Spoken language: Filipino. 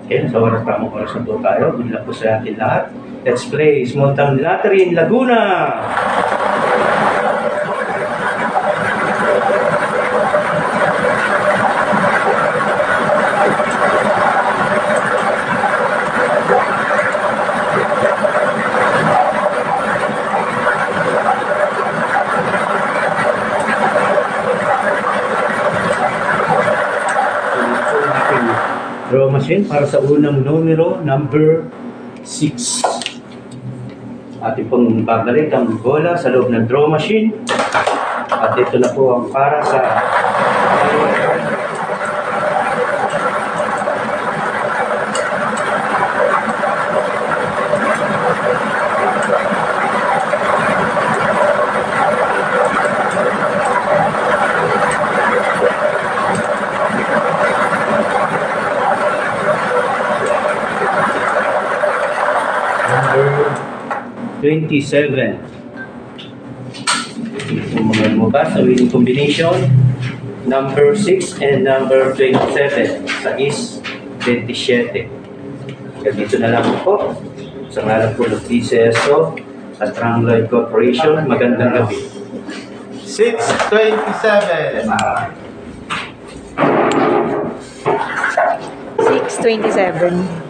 Okay, sa oras tamang oras na po tayo. Good luck po sa atin lahat. Let's play Small Town Lottery in Laguna! Draw machine para sa unang numero, number 6. Ating pong babalik ang bola sa loob ng draw machine. At ito na po ang para sa number 27. Kung mga lumabas sa winning combination, number 6 and number 27. Sa is 27. Kaya dito na lang po. Sa ngalan po ng PCSO at Triangle Corporation, magandang gabi. 627. 627.